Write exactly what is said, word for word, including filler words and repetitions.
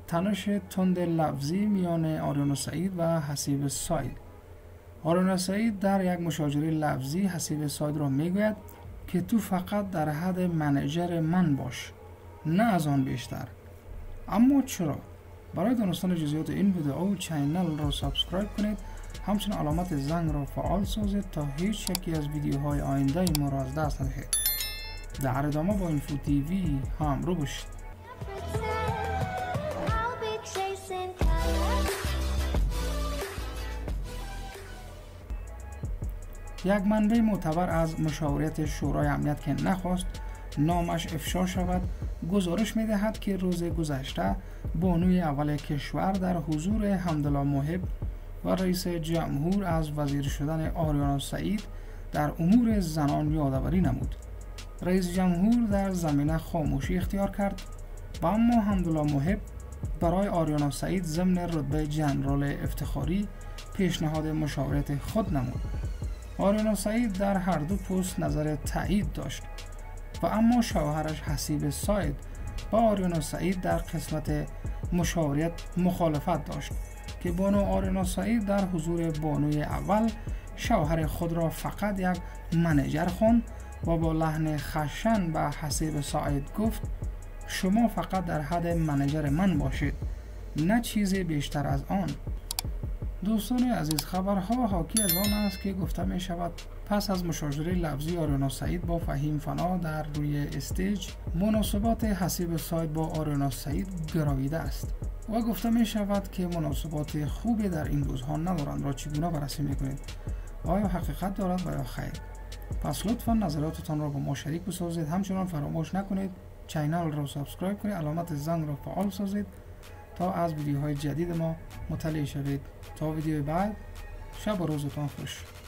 تنش تند لفظی میان آریانا سعید و حسیب ساید. آریانا سعید در یک مشاجره لفظی حسیب ساید را میگوید که تو فقط در حد منیجر من باش، نه از آن بیشتر. اما چرا؟ برای دانستن جزئیات این ویدئو چینل را سابسکرایب کنید، همچنین علامت زنگ را فعال سازید تا هیچ یکی از ویدیوهای آینده ما را از دست ندهید. در ادامه با اینفو تیوی همراه باشید. یک منبع معتبر از مشاورت شورای امنیت که نخواست نامش افشا شود گزارش می دهد که روز گذشته بانوی اول کشور در حضور حمدالله محب و رئیس جمهور از وزیر شدن آریانا سعید در امور زنان یادآوری نمود. رئیس جمهور در زمینه خاموشی اختیار کرد و اما حمدالله محب برای آریانا سعید ضمن رتبه جنرال افتخاری پیشنهاد مشاورت خود نمود. آریانا سعید در هر دو پست نظر تایید داشت و اما شوهرش حسیب ساید با آریانا سعید در قسمت مشاورت مخالفت داشت که بانو آریانا سعید در حضور بانوی اول شوهر خود را فقط یک منیجر خواند و با لحن خشن به حسیب ساید گفت شما فقط در حد منیجر من باشید، نه چیزی بیشتر از آن. دوستان عزیز، خبرها حاکی از آن است که گفته می شود پس از مشاجره لفظی آریانا سعید با فهیم فنا در روی استیج مناسبات حسیب ساید با آریانا سعید گراییده است و گفته می شود که مناسبات خوبی در این روزها ندارند. را چگونه بررسی می کنید؟ آیا حقیقت دارد و یا خیر؟ پس لطفا نظراتتان را با ما شریک بسازید. همچنان فراموش نکنید چینل را سابسکرایب کنید، علامت زنگ را فعال سازید تا از ویدیوهای جدید ما مطلع شوید. تا ویدیوی بعد، شب و روزتان خوش.